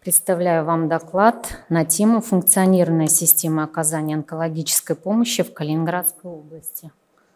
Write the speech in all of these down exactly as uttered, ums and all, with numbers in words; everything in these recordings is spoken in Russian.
Представляю вам доклад на тему «Функционирование системы оказания онкологической помощи в Калининградской области».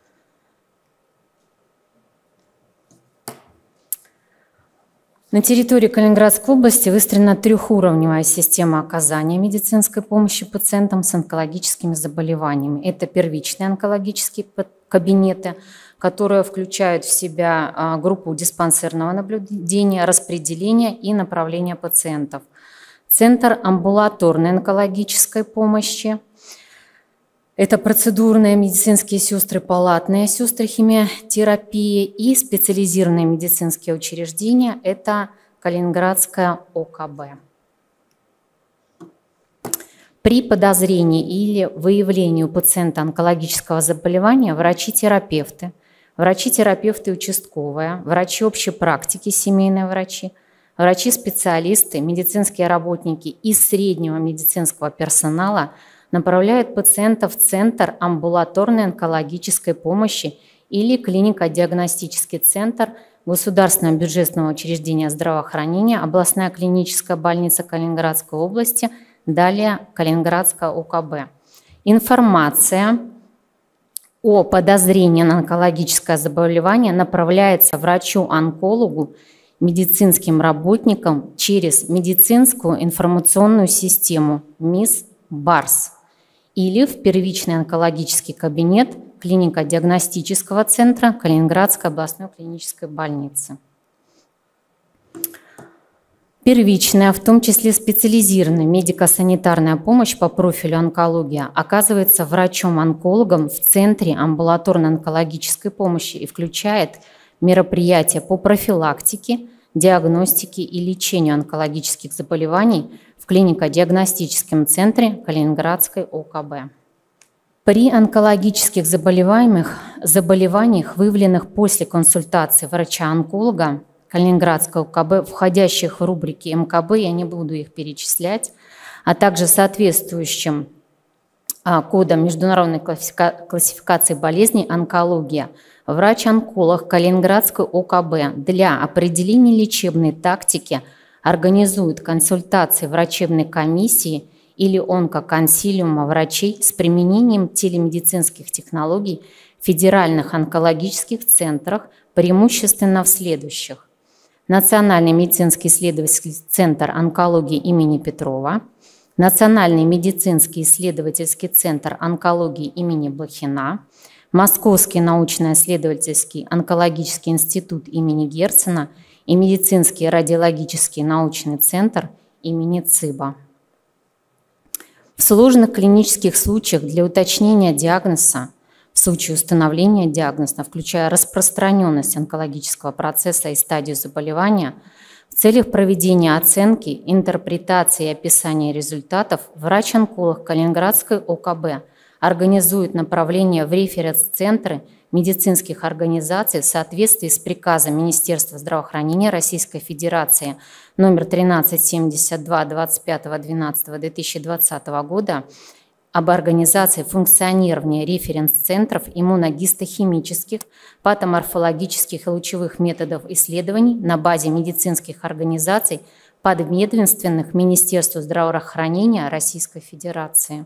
На территории Калининградской области выстроена трехуровневая система оказания медицинской помощи пациентам с онкологическими заболеваниями. Это первичные онкологические кабинеты, которые включают в себя группу диспансерного наблюдения, распределения и направления пациентов. Центр амбулаторной онкологической помощи. Это процедурные медицинские сестры, палатные сестры химиотерапии и специализированные медицинские учреждения. Это Калининградская О Ка Бэ. При подозрении или выявлении у пациента онкологического заболевания врачи-терапевты, врачи-терапевты участковые, врачи общей практики, семейные врачи, врачи-специалисты, медицинские работники из среднего медицинского персонала направляют пациента в Центр амбулаторной онкологической помощи или клинико-диагностический центр Государственного бюджетного учреждения здравоохранения, областная клиническая больница Калининградской области, далее Калининградская О Ка Бэ. Информация о подозрении на онкологическое заболевание направляется врачу-онкологу, медицинским работникам через медицинскую информационную систему МИС БАРС или в первичный онкологический кабинет клинико-диагностического центра Калининградской областной клинической больницы. Первичная, в том числе специализированная медико-санитарная помощь по профилю онкология оказывается врачом-онкологом в Центре амбулаторной онкологической помощи и включает мероприятия по профилактике, диагностике и лечению онкологических заболеваний в клинико-диагностическом центре Калининградской О Ка Бэ. При онкологических заболеваниях, заболеваниях, выявленных после консультации врача-онколога Калининградской О Ка Бэ, входящих в рубрики М Ка Бэ, я не буду их перечислять, а также соответствующим а, кодом международной классификации болезней онкология, врач-онколог Калининградской О Ка Бэ для определения лечебной тактики организует консультации врачебной комиссии или онкоконсилиума врачей с применением телемедицинских технологий в федеральных онкологических центрах, преимущественно в следующих: Национальный медицинский исследовательский центр онкологии имени Петрова, Национальный медицинский исследовательский центр онкологии имени Блохина, Московский научно-исследовательский онкологический институт имени Герцена и Медицинский радиологический научный центр имени Циба. В сложных клинических случаях для уточнения диагноза, в случае установления диагноза, включая распространенность онкологического процесса и стадию заболевания, в целях проведения оценки, интерпретации и описания результатов, врач-онколог Калининградской О Ка Бэ организует направление в референс-центры медицинских организаций в соответствии с приказом Министерства здравоохранения Российской Федерации номер тринадцать семьдесят два двадцать пятого двенадцатого две тысячи двадцатого года об организации функционирования референс-центров иммуногистохимических, патоморфологических и лучевых методов исследований на базе медицинских организаций, подведомственных Министерству здравоохранения Российской Федерации.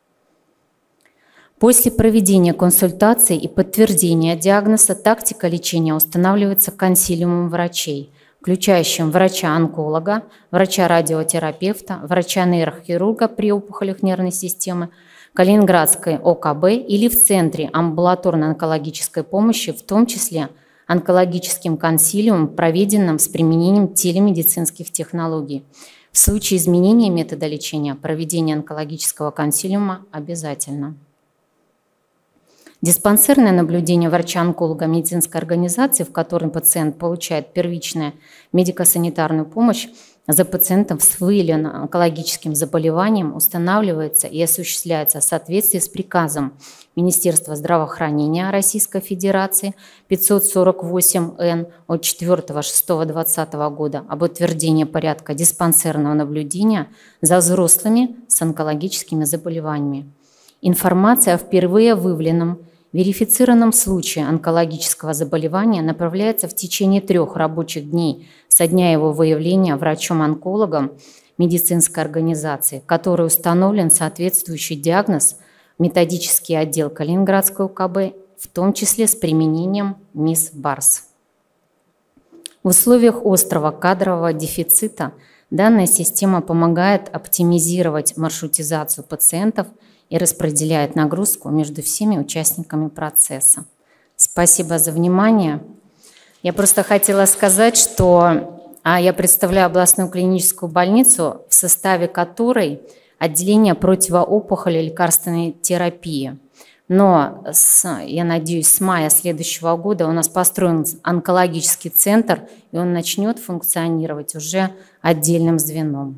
После проведения консультации и подтверждения диагноза тактика лечения устанавливается консилиумом врачей, включающим врача-онколога, врача-радиотерапевта, врача-нейрохирурга при опухолях нервной системы, Калининградской О Ка Бэ или в Центре амбулаторной онкологической помощи, в том числе онкологическим консилиумом, проведенным с применением телемедицинских технологий. В случае изменения метода лечения проведение онкологического консилиума обязательно. Диспансерное наблюдение врача-онколога медицинской организации, в которой пациент получает первичную медико-санитарную помощь за пациентом с выявленным онкологическим заболеванием, устанавливается и осуществляется в соответствии с приказом Министерства здравоохранения Российской Федерации пятьсот сорок восемь Н от четвёртого шестого двадцатого года об утверждении порядка диспансерного наблюдения за взрослыми с онкологическими заболеваниями. Информация о впервые выявленном верифицированном случае онкологического заболевания направляется в течение трех рабочих дней со дня его выявления врачом-онкологом медицинской организации, который установлен соответствующий диагноз в методический отдел Калининградской УКБ, в том числе с применением МИС БАРС. В условиях острого кадрового дефицита данная система помогает оптимизировать маршрутизацию пациентов и распределяет нагрузку между всеми участниками процесса. Спасибо за внимание. Я просто хотела сказать, что а, я представляю областную клиническую больницу, в составе которой отделение противоопухолевой лекарственной терапии. Но, с, я надеюсь, с мая следующего года у нас построен онкологический центр, и он начнет функционировать уже отдельным звеном.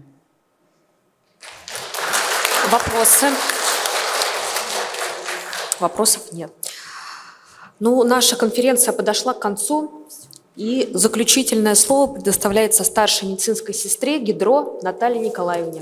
Вопросы? Вопросов нет. Ну, наша конференция подошла к концу, и заключительное слово предоставляется старшей медицинской сестре ГИДРО Наталье Николаевне.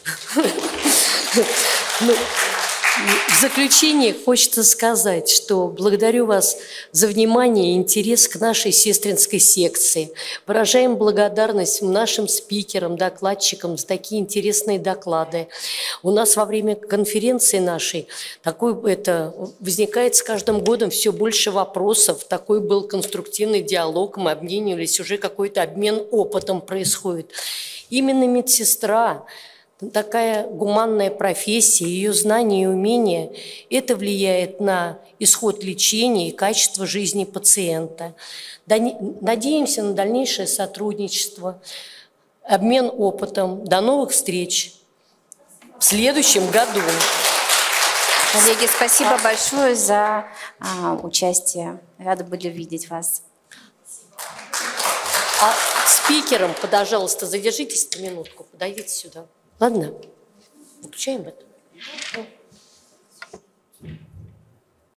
В заключение хочется сказать, что благодарю вас за внимание и интерес к нашей сестринской секции. Выражаем благодарность нашим спикерам, докладчикам за такие интересные доклады. У нас во время конференции нашей такой, это, возникает с каждым годом все больше вопросов. Такой был конструктивный диалог, мы обменивались, уже какой-то обмен опытом происходит. Именно медсестра, такая гуманная профессия, ее знания и умения, это влияет на исход лечения и качество жизни пациента. Надеемся на дальнейшее сотрудничество, обмен опытом. До новых встреч в следующем году. Коллеги, спасибо большое за а, участие. Рады были видеть вас. А спикером, пожалуйста, задержитесь на минутку, подойдите сюда. Ладно, выключаем это.